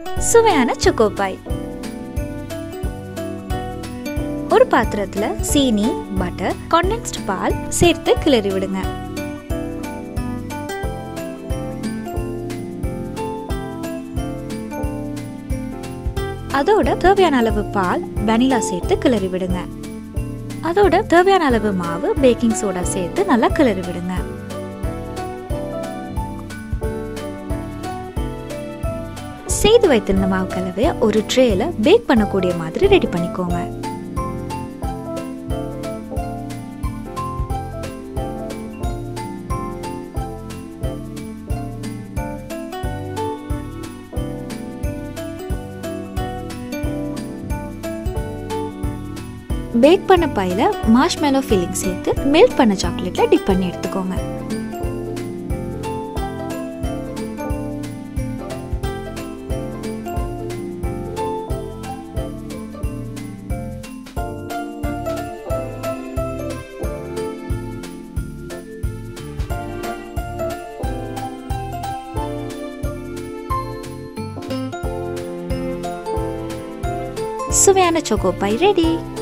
சுவையான choco pie. ஒரு பாத்திரத்துல சீனி, பட்டர், condensed பால் சேர்த்து கிளறி விடுங்க. அதோட தேவையான அளவு பால், வெனிலா சேர்த்து கிளறி விடுங்க. அதோட தேவையான அளவு மாவு, பேக்கிங் சோடா சேர்த்து நல்லா கிளறி விடுங்க. செய்து வைத்திருந்த மாவு கலவையை ஒரு ட்ரேல பேக் பண்ணக்கூடிய மாதிரி ரெடி பண்ணிக்கோங்க. பேக் பண்ண பையில மார்ஷ்மெலோ ஃபில்லிங் சேர்த்து மெல்ட் பண்ண சாக்லேட்ல டிப் பண்ணி எடுத்துக்கோங்க. சுவையான choco pie ரெடி.